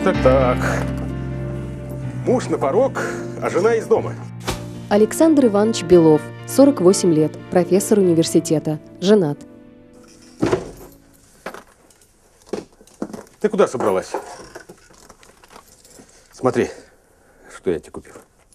Так. Муж на порог, а жена из дома. Александр Иванович Белов, 48 лет, профессор университета, женат. Ты куда собралась? Смотри, что я тебе купил.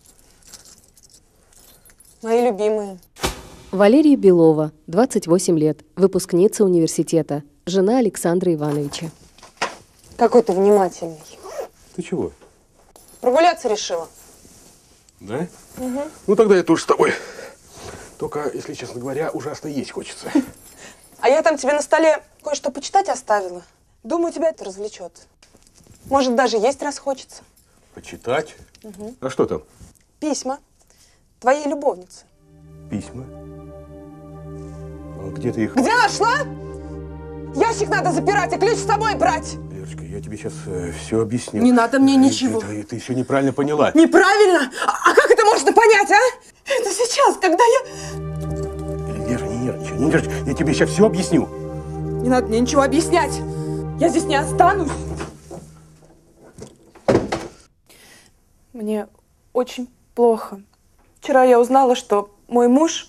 Мои любимые. Валерия Белова, 28 лет, выпускница университета, жена Александра Ивановича. Какой ты внимательный. Ты чего? Прогуляться решила. Да? Угу. Ну тогда я тоже с тобой. Только, если честно говоря, ужасно есть хочется. А я там тебе на столе кое-что почитать оставила. Думаю, тебя это развлечет. Может, даже есть раз хочется. Почитать? Угу. А что там? Письма. Твоей любовницы. Письма? А где ты их... Где нашла? Ящик надо запирать и ключ с собой брать. Лерочка, я тебе сейчас все объясню. Не надо мне ничего. Ты все неправильно поняла. Неправильно? А как это можно понять, а? Это сейчас, когда я... Лера, не нервничай, не нервничай. Я тебе сейчас все объясню. Не надо мне ничего объяснять. Я здесь не останусь. Мне очень плохо. Вчера я узнала, что мой муж,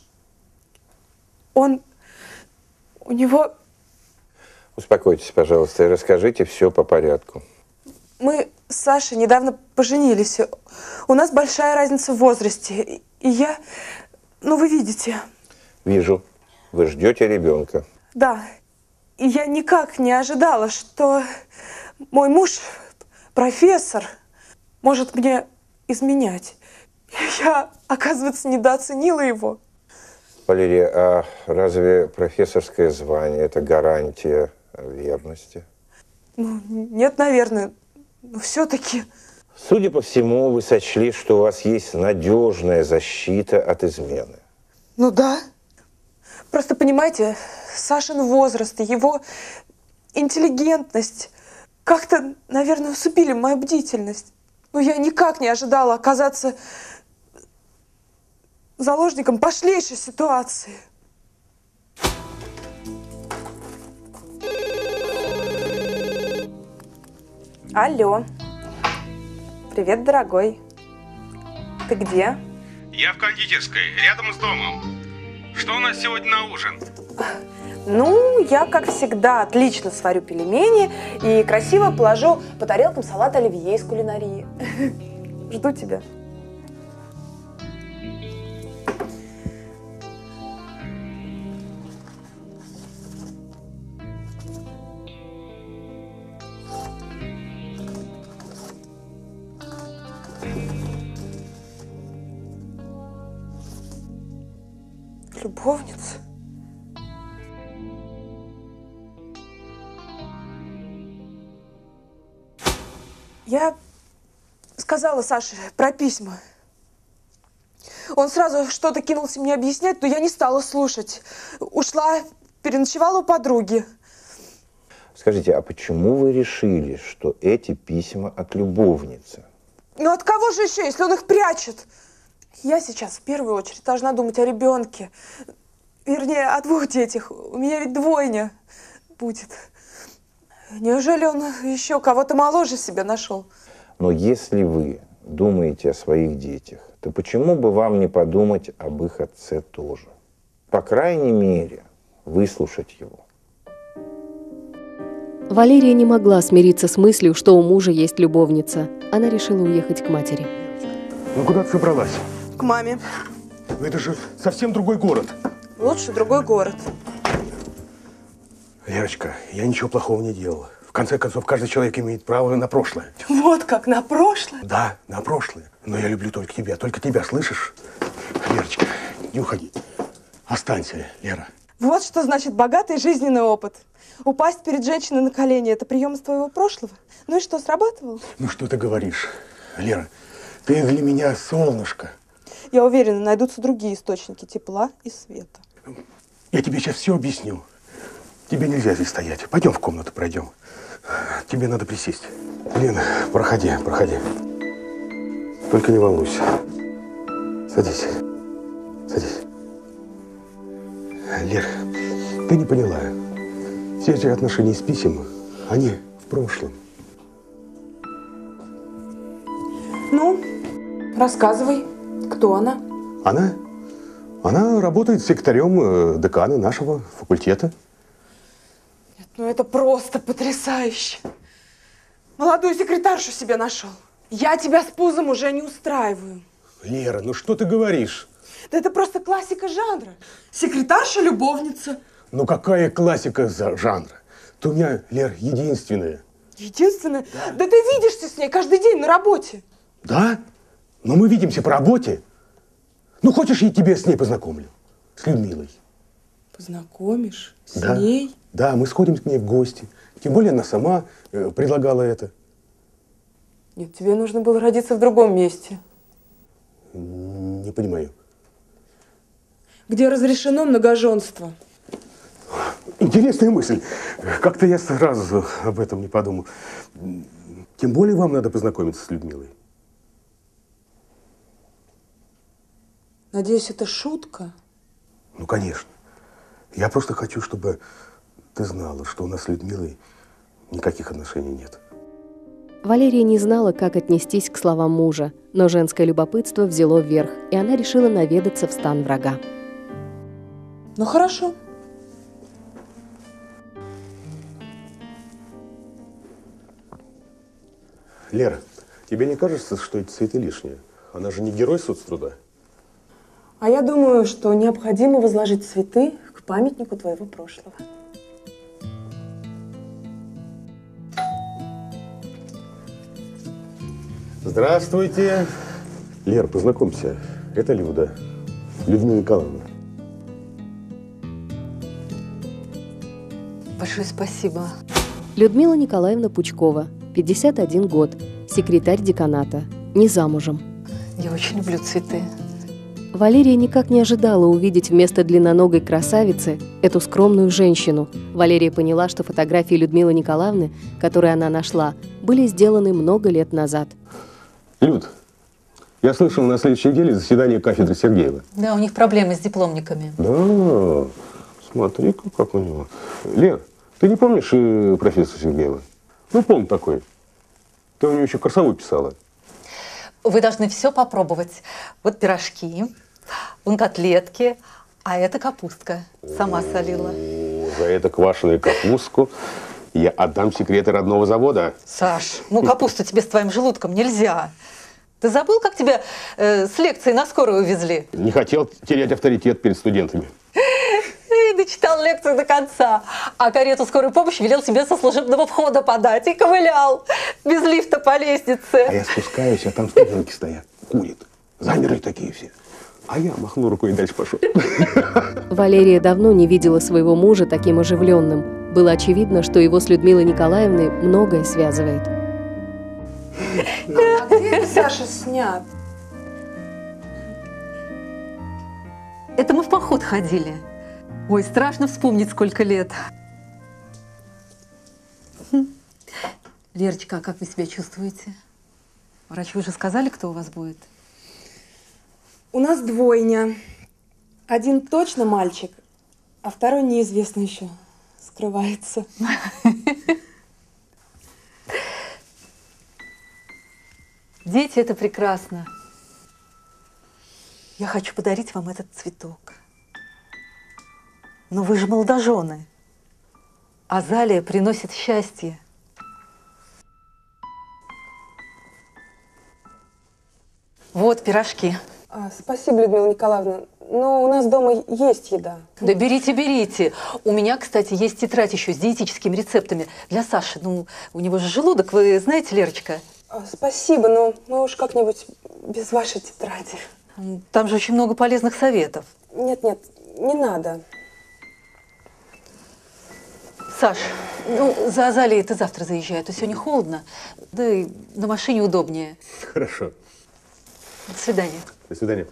у него... Успокойтесь, пожалуйста, и расскажите все по порядку. Мы с Сашей недавно поженились. У нас большая разница в возрасте. И я... Ну, вы видите. Вижу. Вы ждете ребенка. Да. И я никак не ожидала, что мой муж, профессор, может мне изменять. Я, оказывается, недооценила его. Валерия, а разве профессорское звание – это гарантия верности? Ну, нет, наверное. Но все-таки... Судя по всему, вы сочли, что у вас есть надежная защита от измены. Ну да. Просто, понимаете, Сашин возраст и его интеллигентность как-то, наверное, усыпили мою бдительность. Но я никак не ожидала оказаться заложником пошлейшей ситуации. Алло. Привет, дорогой. Ты где? Я в кондитерской, рядом с домом. Что у нас сегодня на ужин? Ну, я, как всегда, отлично сварю пельмени и красиво положу по тарелкам салат оливье из кулинарии. Жду тебя. Любовница? Я сказала Саше про письма. Он сразу что-то кинулся мне объяснять, но я не стала слушать. Ушла, переночевала у подруги. Скажите, а почему вы решили, что эти письма от любовницы? Ну от кого же еще, если он их прячет? Я сейчас в первую очередь должна думать о ребенке. Вернее, о двух детях. У меня ведь двойня будет. Неужели он еще кого-то моложе себя нашел? Но если вы думаете о своих детях, то почему бы вам не подумать об их отце тоже? По крайней мере, выслушать его. Валерия не могла смириться с мыслью, что у мужа есть любовница. Она решила уехать к матери. Ну куда ты собралась? К маме. Ну это же совсем другой город. Лучше другой город. Лерочка, я ничего плохого не делал. В конце концов, каждый человек имеет право на прошлое. Вот как, на прошлое? Да, на прошлое. Но я люблю только тебя, слышишь? Лерочка, не уходи. Останься, Лера. Вот что значит богатый жизненный опыт. Упасть перед женщиной на колени – это прием из твоего прошлого? Ну и что, срабатывало? Ну что ты говоришь? Лера, ты для меня солнышко. Я уверена, найдутся другие источники тепла и света. Я тебе сейчас все объясню. Тебе нельзя здесь стоять. Пойдем в комнату пройдем. Тебе надо присесть. Лена, проходи. Только не волнуйся. Садись. Лер, ты не поняла. Все эти отношения с писем, они в прошлом. Ну, рассказывай, кто она? Она работает секретарем декана нашего факультета. Нет, ну это просто потрясающе. Молодую секретаршу себе нашел. Я тебя с пузом уже не устраиваю. Лера, ну что ты говоришь? Да это просто классика жанра. Секретарша-любовница. Ну какая классика жанра? Ты у меня, Лер, единственная. Единственное, да ты видишься с ней каждый день на работе. Да? Но мы видимся по работе. Ну, хочешь, я тебя с ней познакомлю? С Людмилой. Познакомишь с Да. ней? Да, мы сходим к ней в гости. Тем более она сама предлагала это. Нет, тебе нужно было родиться в другом месте, Не понимаю. где разрешено многоженство. Интересная мысль. Как-то я сразу об этом не подумал. Тем более вам надо познакомиться с Людмилой. Надеюсь, это шутка? Ну, конечно. Я просто хочу, чтобы ты знала, что у нас с Людмилой никаких отношений нет. Валерия не знала, как отнестись к словам мужа, но женское любопытство взяло вверх, и она решила наведаться в стан врага. Ну, хорошо. Лера, тебе не кажется, что эти цветы лишние? Она же не герой соцтруда. А я думаю, что необходимо возложить цветы к памятнику твоего прошлого. Здравствуйте. Лер, познакомься. Это Люда. Людмила Николаевна. Большое спасибо. Людмила Николаевна Пучкова, 51 год, секретарь деканата, не замужем. Я очень люблю цветы. Валерия никак не ожидала увидеть вместо длинноногой красавицы эту скромную женщину. Валерия поняла, что фотографии Людмилы Николаевны, которые она нашла, были сделаны много лет назад. Люд, я слышал, на следующей неделе заседание кафедры Сергеева. Да, у них проблемы с дипломниками. Да, смотри-ка, как у него. Лер, ты не помнишь профессора Сергеева? Ну, помню такой. Ты у него еще курсовую писала. Вы должны все попробовать. Вот пирожки, вон котлетки, а это капустка. Сама солила. О, за это квашеную капустку я отдам секреты родного завода. Саш, ну капусту тебе с твоим желудком нельзя. Ты забыл, как тебя с лекции на скорую увезли? Не хотел терять авторитет перед студентами. И дочитал лекцию до конца. А карету скорой помощи велел себе со служебного входа подать. И ковылял без лифта по лестнице. А я спускаюсь, а там студентки стоят, курят. Замерли такие все. А я махнул рукой и дальше пошел. Валерия давно не видела своего мужа таким оживленным. Было очевидно, что его с Людмилой Николаевной многое связывает. А где это Саша снят? Это мы в поход ходили. Ой, страшно вспомнить, сколько лет. Лерочка, а как вы себя чувствуете? Врачи уже сказали, кто у вас будет? У нас двойня. Один точно мальчик, а второй неизвестно еще. Скрывается. Дети – это прекрасно. Я хочу подарить вам этот цветок. Но вы же молодожены. Азалия приносит счастье. Вот пирожки. Спасибо, Людмила Николаевна. Но у нас дома есть еда. Да берите, берите. У меня, кстати, есть тетрадь еще с диетическими рецептами для Саши. Ну, у него же желудок, вы знаете, Лерочка? Спасибо, но мы уж как-нибудь без вашей тетради. Там же очень много полезных советов. Нет, не надо. Саш, ну, за Азалией ты завтра заезжай, а то сегодня холодно. Да и на машине удобнее. Хорошо. До свидания. До свидания.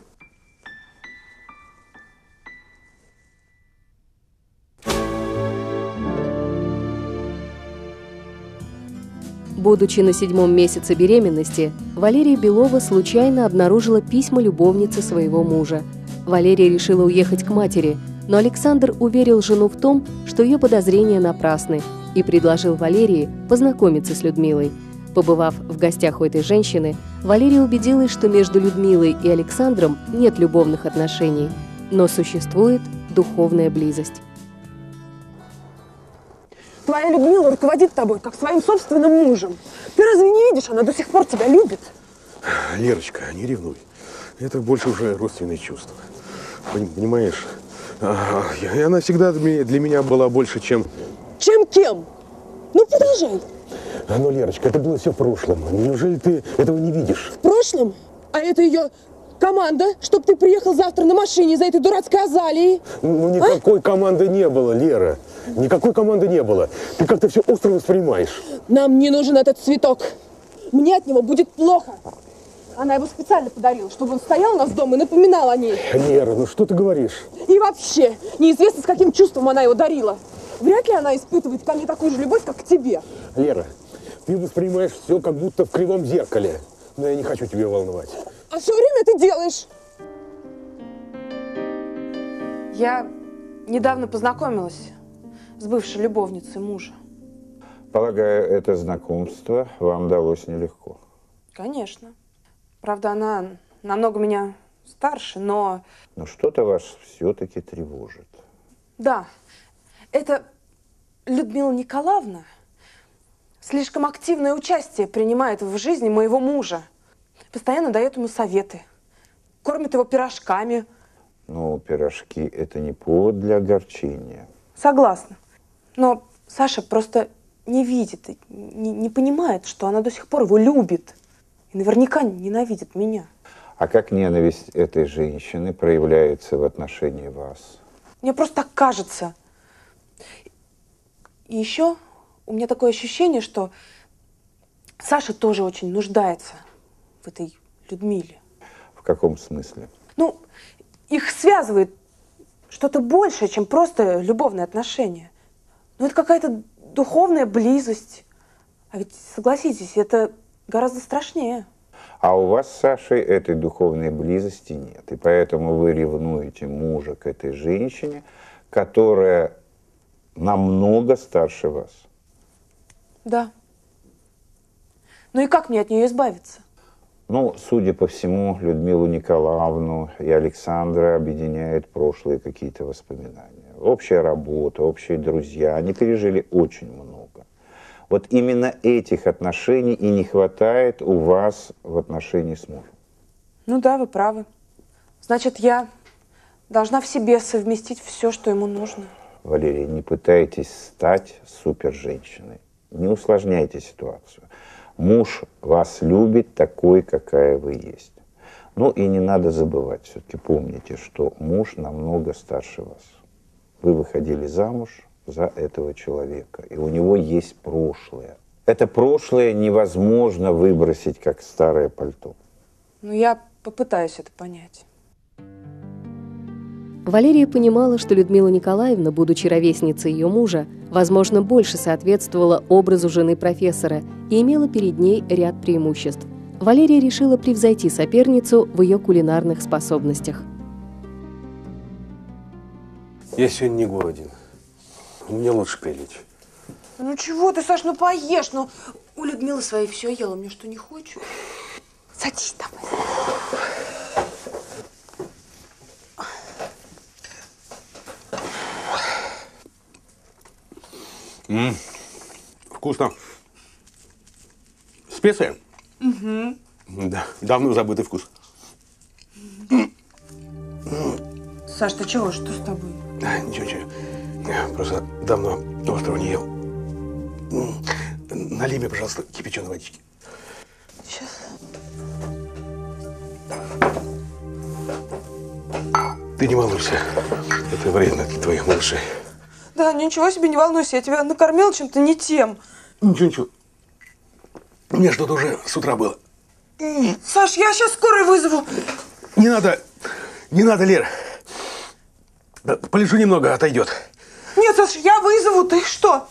Будучи на 7-м месяце беременности, Валерия Белова случайно обнаружила письма любовницы своего мужа. Валерия решила уехать к матери, но Александр уверил жену в том, что ее подозрения напрасны, и предложил Валерии познакомиться с Людмилой. Побывав в гостях у этой женщины, Валерия убедилась, что между Людмилой и Александром нет любовных отношений, но существует духовная близость. Твоя Людмила руководит тобой, как своим собственным мужем. Ты разве не видишь, она до сих пор тебя любит? Лерочка, не ревнуй. Это больше уже родственные чувства. Понимаешь? И она всегда для меня была больше, чем... Чем кем? Ну, продолжай. Ну, Лерочка, это было все в прошлом. Неужели ты этого не видишь? В прошлом? А это ее команда, чтоб ты приехал завтра на машине из-за этой дурацкой азалии? Ну, никакой команды не было, Лера. Никакой команды не было. Ты как-то все остро воспринимаешь. Нам не нужен этот цветок. Мне от него будет плохо. Она его специально подарила, чтобы он стоял у нас дома и напоминал о ней. Лера, ну что ты говоришь? И вообще, неизвестно, с каким чувством она его дарила. Вряд ли она испытывает ко мне такую же любовь, как к тебе. Лера, ты воспринимаешь все как будто в кривом зеркале. Но я не хочу тебя волновать. А все время ты делаешь. Я недавно познакомилась с бывшей любовницей мужа. Полагаю, это знакомство вам далось нелегко. Конечно. Правда, она намного меня старше, но... Но что-то вас все-таки тревожит. Да, это Людмила Николаевна слишком активное участие принимает в жизни моего мужа. Постоянно дает ему советы, кормит его пирожками. Но пирожки – это не повод для огорчения. Согласна. Но Саша просто не видит, не понимает, что она до сих пор его любит. И наверняка ненавидит меня. А как ненависть этой женщины проявляется в отношении вас? Мне просто так кажется. И еще у меня такое ощущение, что Саша тоже очень нуждается в этой Людмиле. В каком смысле? Ну, их связывает что-то большее, чем просто любовные отношения. Ну, это какая-то духовная близость. А ведь, согласитесь, это гораздо страшнее. А у вас с Сашей этой духовной близости нет. И поэтому вы ревнуете мужа к этой женщине, которая намного старше вас. Да. Ну и как мне от нее избавиться? Ну, судя по всему, Людмилу Николаевну и Александра объединяют прошлые какие-то воспоминания. Общая работа, общие друзья. Они пережили очень много. Вот именно этих отношений и не хватает у вас в отношении с мужем. Ну да, вы правы. Значит, я должна в себе совместить все, что ему нужно. Валерия, не пытайтесь стать суперженщиной. Не усложняйте ситуацию. Муж вас любит такой, какая вы есть. Ну и не надо забывать, все-таки помните, что муж намного старше вас. Вы выходили замуж за этого человека, и у него есть прошлое. Это прошлое невозможно выбросить, как старое пальто. Ну, я попытаюсь это понять. Валерия понимала, что Людмила Николаевна, будучи ровесницей ее мужа, возможно, больше соответствовала образу жены профессора и имела перед ней ряд преимуществ. Валерия решила превзойти соперницу в ее кулинарных способностях. Я сегодня не голоден. Мне лучше прилечь. Ну чего ты, Саш, ну поешь. Ну, у Людмилы своей все ела, мне что, не хочешь? Садись там. Вкусно. Специя? Угу. Да, давно забытый вкус. Саш, ты чего? Что с тобой? Ничего. Я просто давно острова не ел. Налей мне, пожалуйста, кипяченой водички. Сейчас. Ты не волнуйся. Это вредно для твоих малышей. Да, ничего себе, не волнуйся, я тебя накормила чем-то не тем. Ничего. У меня что-то уже с утра было. Саш, я сейчас скорую вызову. Не надо, Лера. Да, полежу немного, отойдет. Нет, Саш, я вызову, ты что?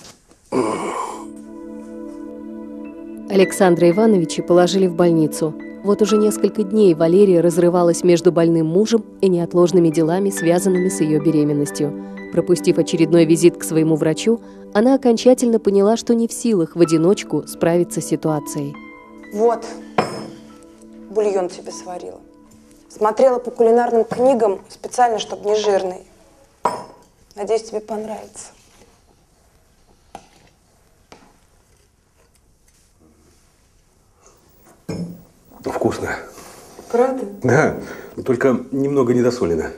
Александра Ивановича положили в больницу. Вот уже несколько дней Валерия разрывалась между больным мужем и неотложными делами, связанными с ее беременностью. Пропустив очередной визит к своему врачу, она окончательно поняла, что не в силах в одиночку справиться с ситуацией. Вот, бульон тебе сварила. Смотрела по кулинарным книгам специально, чтобы не жирный. Надеюсь, тебе понравится. Вкусно. Правда? Да, только немного недосолено.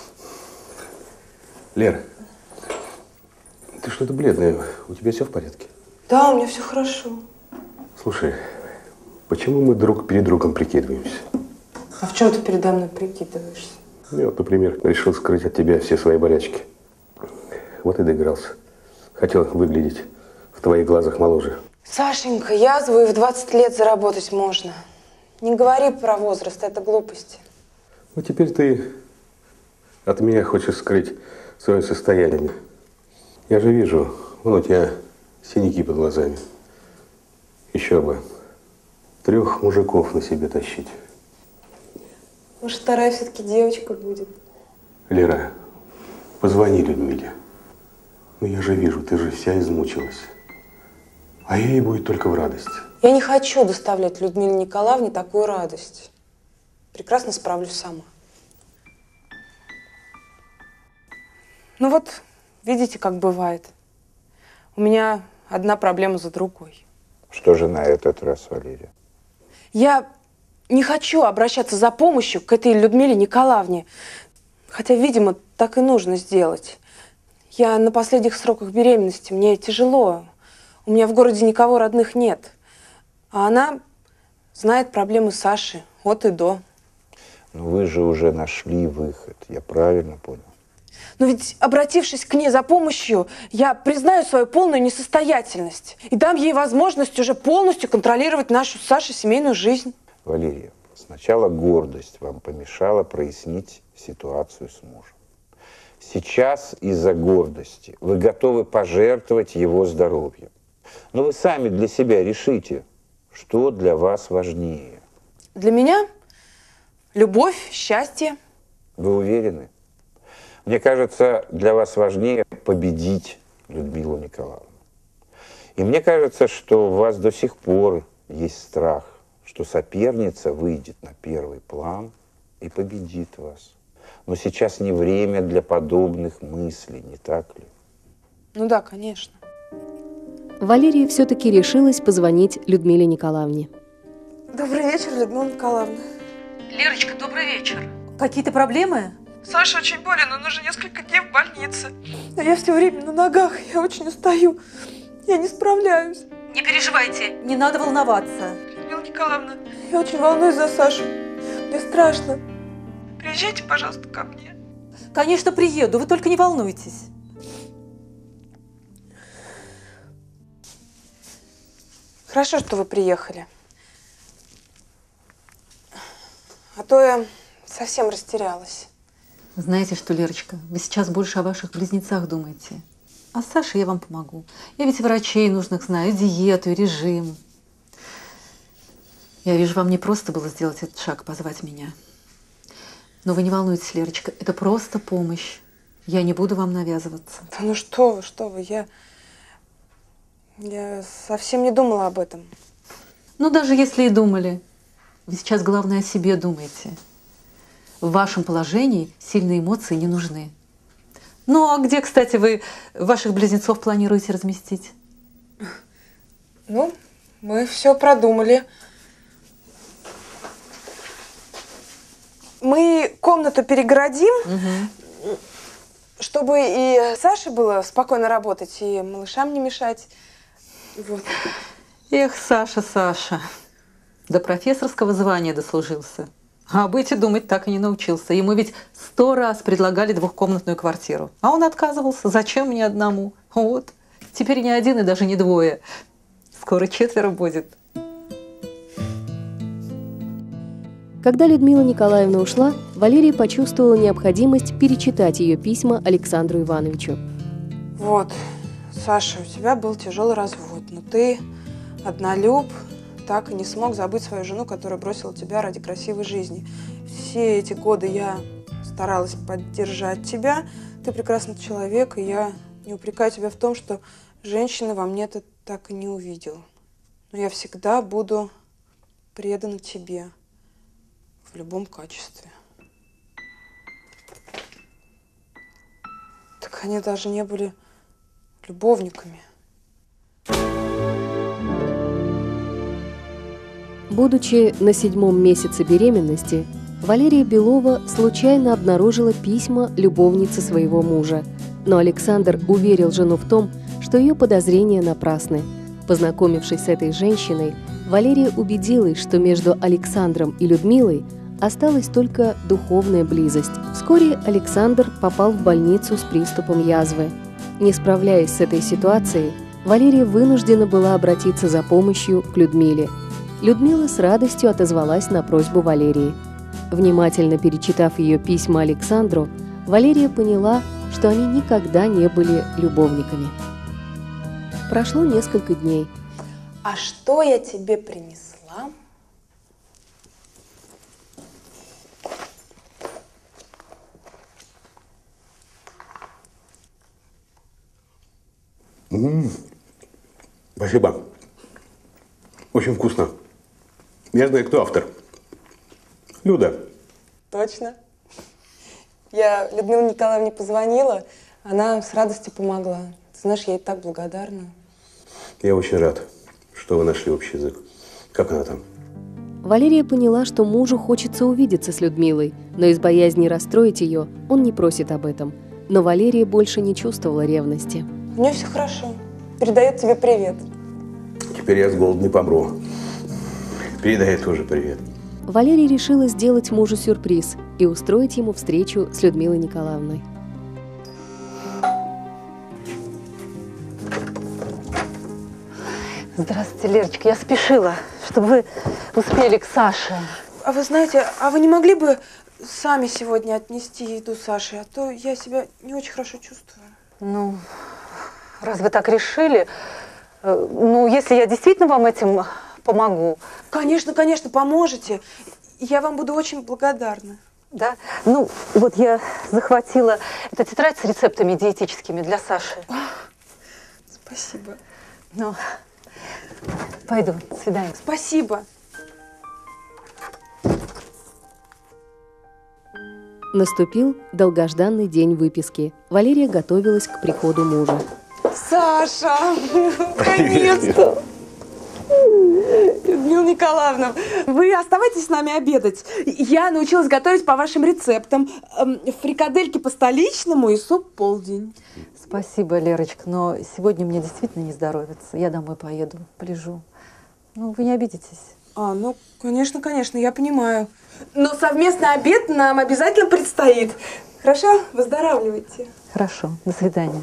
Лер, ты что-то бледная. У тебя все в порядке? Да, у меня все хорошо. Слушай, почему мы друг перед другом прикидываемся? А в чем ты передо мной прикидываешься? Я вот, например, решил скрыть от тебя все свои болячки. Вот и доигрался. Хотел выглядеть в твоих глазах моложе. Сашенька, язву и в 20 лет заработать можно. Не говори про возраст, это глупости. Ну, теперь ты от меня хочешь скрыть свое состояние. Я же вижу, вон у тебя синяки под глазами. Еще бы 3 мужиков на себе тащить. Может, вторая все-таки девочка будет. Лера, позвони Людмиле. Ну, я же вижу, ты же вся измучилась. А ей будет только в радость. Я не хочу доставлять Людмиле Николаевне такую радость. Прекрасно справлюсь сама. Ну вот, видите, как бывает. У меня одна проблема за другой. Что же на этот раз, Валерия? Я не хочу обращаться за помощью к этой Людмиле Николаевне. Хотя, видимо, так и нужно сделать. Я на последних сроках беременности, мне тяжело. У меня в городе никого родных нет. А она знает проблемы Саши от и до. Но вы же уже нашли выход, я правильно понял? Но ведь, обратившись к ней за помощью, я признаю свою полную несостоятельность и дам ей возможность уже полностью контролировать нашу с Сашей семейную жизнь. Валерия, сначала гордость вам помешала прояснить ситуацию с мужем. Сейчас из-за гордости вы готовы пожертвовать его здоровьем. Но вы сами для себя решите, что для вас важнее. Для меня любовь, счастье. Вы уверены? Мне кажется, для вас важнее победить Людмилу Николаевну. И мне кажется, что у вас до сих пор есть страх, что соперница выйдет на первый план и победит вас. Но сейчас не время для подобных мыслей, не так ли? Ну да, конечно. Валерия все-таки решилась позвонить Людмиле Николаевне. Добрый вечер, Людмила Николаевна. Лерочка, добрый вечер. Какие-то проблемы? Саша очень болен, он уже несколько дней в больнице. Но я все время на ногах, я очень устаю. Я не справляюсь. Не переживайте, не надо волноваться. Людмила Николаевна, я очень волнуюсь за Сашу. Мне страшно. Приезжайте, пожалуйста, ко мне. Конечно, приеду, вы только не волнуйтесь. Хорошо, что вы приехали. А то я совсем растерялась. Знаете что, Лерочка, вы сейчас больше о ваших близнецах думаете. А Саше я вам помогу. Я ведь врачей нужных знаю, и диету, и режим. Я вижу, вам не просто было сделать этот шаг, позвать меня. Но вы не волнуйтесь, Лерочка, это просто помощь. Я не буду вам навязываться. Да ну что вы, я совсем не думала об этом. Ну, даже если и думали, вы сейчас, главное, о себе думаете. В вашем положении сильные эмоции не нужны. Ну, а где, кстати, вы ваших близнецов планируете разместить? Ну, мы все продумали. Мы комнату перегородим, чтобы и Саше было спокойно работать, и малышам не мешать. Вот. Эх, Саша, Саша, до профессорского звания дослужился. А быть и думать так и не научился. Ему ведь 100 раз предлагали двухкомнатную квартиру. А он отказывался. Зачем мне одному? Вот. Теперь не один и даже не двое. Скоро 4 будет. Когда Людмила Николаевна ушла, Валерия почувствовала необходимость перечитать ее письма Александру Ивановичу. Вот, Саша, у тебя был тяжелый развод, но ты однолюб, так и не смог забыть свою жену, которая бросила тебя ради красивой жизни. Все эти годы я старалась поддержать тебя. Ты прекрасный человек, и я не упрекаю тебя в том, что женщины во мне ты так и не увидел. Но я всегда буду предана тебе в любом качестве. Так они даже не были любовниками. Будучи на 7-м месяце беременности, Валерия Белова случайно обнаружила письма любовницы своего мужа. Но Александр уверил жену в том, что ее подозрения напрасны. Познакомившись с этой женщиной, Валерия убедилась, что между Александром и Людмилой осталась только духовная близость. Вскоре Александр попал в больницу с приступом язвы. Не справляясь с этой ситуацией, Валерия вынуждена была обратиться за помощью к Людмиле. Людмила с радостью отозвалась на просьбу Валерии. Внимательно перечитав ее письма Александру, Валерия поняла, что они никогда не были любовниками. Прошло несколько дней. А что я тебе принесла? Спасибо. Очень вкусно. Я знаю, кто автор. Люда. Точно. Я Людмиле Николаевне позвонила, она с радостью помогла. Ты знаешь, я ей так благодарна. Я очень рад, что вы нашли общий язык. Как она там? Валерия поняла, что мужу хочется увидеться с Людмилой, но из боязни расстроить ее он не просит об этом. Но Валерия больше не чувствовала ревности. У нее все хорошо. Передает тебе привет. Теперь я с голоду не помру. Передай тоже привет. Валерия решила сделать мужу сюрприз и устроить ему встречу с Людмилой Николаевной. Здравствуйте, Лерочка. Я спешила, чтобы вы успели к Саше. А вы знаете, а вы не могли бы сами сегодня отнести еду Саше? А то я себя не очень хорошо чувствую. Ну, раз вы так решили, если я действительно вам этим помогу. Конечно, конечно, поможете. Я вам буду очень благодарна. Да? Ну, вот я захватила эту тетрадь с рецептами диетическими для Саши. Спасибо. Ну, пойду. До свидания. Спасибо. Наступил долгожданный день выписки. Валерия готовилась к приходу мужа. Саша! Наконец-то! Людмила Николаевна, вы оставайтесь с нами обедать. Я научилась готовить по вашим рецептам. Фрикадельки по-столичному и суп полдень. Спасибо, Лерочка, но сегодня мне действительно не здоровится. Я домой поеду, полежу. Ну, вы не обидитесь? Ну, конечно, конечно, я понимаю. Но совместный обед нам обязательно предстоит. Хорошо? Выздоравливайте. Хорошо, до свидания.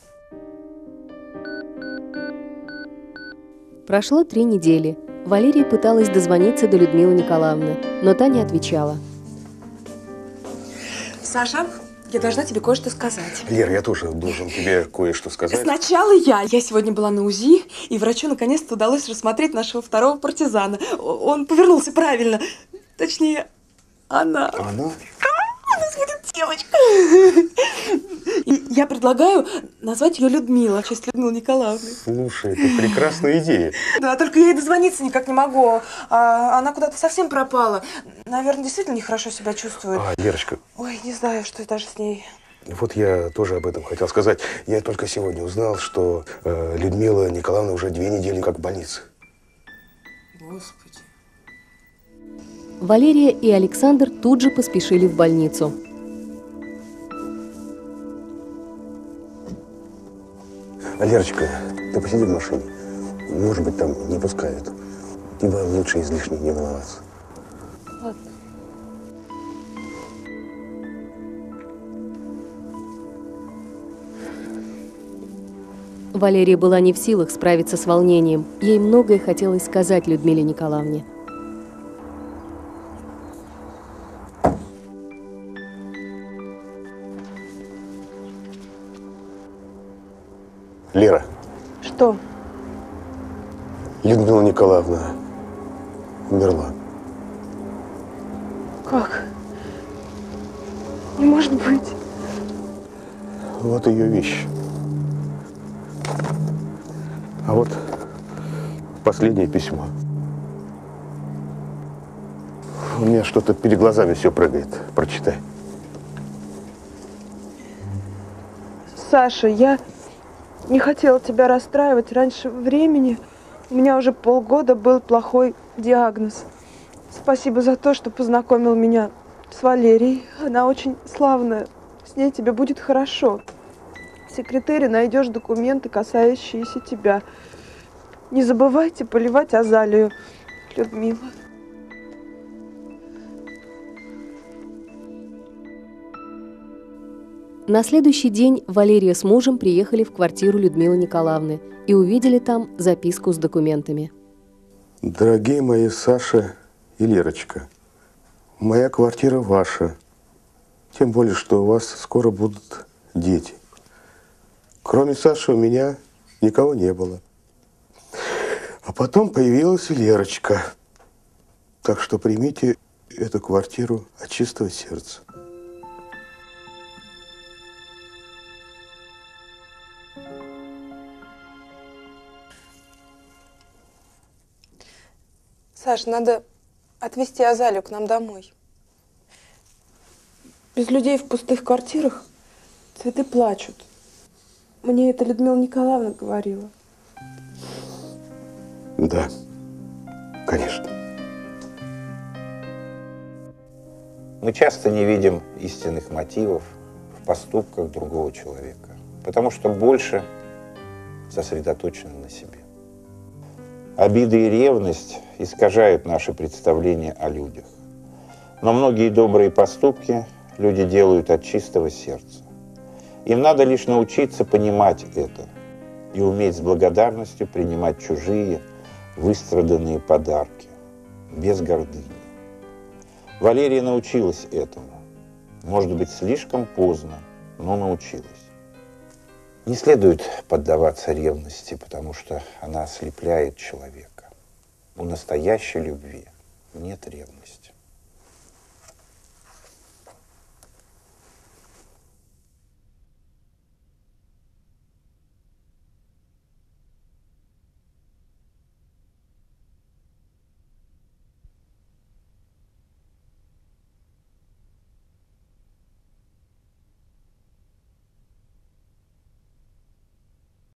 Прошло 3 недели. Валерия пыталась дозвониться до Людмилы Николаевны, но та не отвечала. Саша, я должна тебе кое-что сказать. Лер, я тоже должен тебе кое-что сказать. Сначала я. Я сегодня была на УЗИ, и врачу наконец-то удалось рассмотреть нашего второго партизана. Он повернулся правильно. Точнее, она. Она? У нас будет девочка. И я предлагаю назвать ее Людмила, в честь Людмилы Николаевны. Слушай, это прекрасная идея. Да, только я ей дозвониться никак не могу. Она куда-то совсем пропала. Наверное, действительно нехорошо себя чувствует. Лерочка. Ой, не знаю, что даже с ней. Вот я тоже об этом хотел сказать. Я только сегодня узнал, что Людмила Николаевна уже 2 недели как в больнице. Господи. Валерия и Александр тут же поспешили в больницу. Лерочка, ты посиди в машине. Может быть, там не пускают. Тебе лучше излишне не волноваться. Ладно. Валерия была не в силах справиться с волнением. Ей многое хотелось сказать Людмиле Николаевне. Лера. Что? Людмила Николаевна умерла. Как? Не может быть. Вот ее вещь. А вот последнее письмо. У меня что-то перед глазами все прыгает. Прочитай. Саша, я не хотела тебя расстраивать раньше времени. У меня уже полгода был плохой диагноз. Спасибо за то, что познакомил меня с Валерией. Она очень славная. С ней тебе будет хорошо. В секретаре найдешь документы, касающиеся тебя. Не забывайте поливать азалию, Людмила. На следующий день Валерия с мужем приехали в квартиру Людмилы Николаевны и увидели там записку с документами. Дорогие мои Саша и Лерочка, моя квартира ваша. Тем более, что у вас скоро будут дети. Кроме Саши у меня никого не было. А потом появилась и Лерочка. Так что примите эту квартиру от чистого сердца. Саш, надо отвезти Азалию к нам домой. Без людей в пустых квартирах цветы плачут. Мне это Людмила Николаевна говорила. Да, конечно. Мы часто не видим истинных мотивов в поступках другого человека, потому что больше сосредоточены на себе. Обиды и ревность искажают наши представления о людях. Но многие добрые поступки люди делают от чистого сердца. Им надо лишь научиться понимать это и уметь с благодарностью принимать чужие выстраданные подарки, без гордыни. Валерия научилась этому. Может быть, слишком поздно, но научилась. Не следует поддаваться ревности, потому что она ослепляет человека. У настоящей любви нет ревности.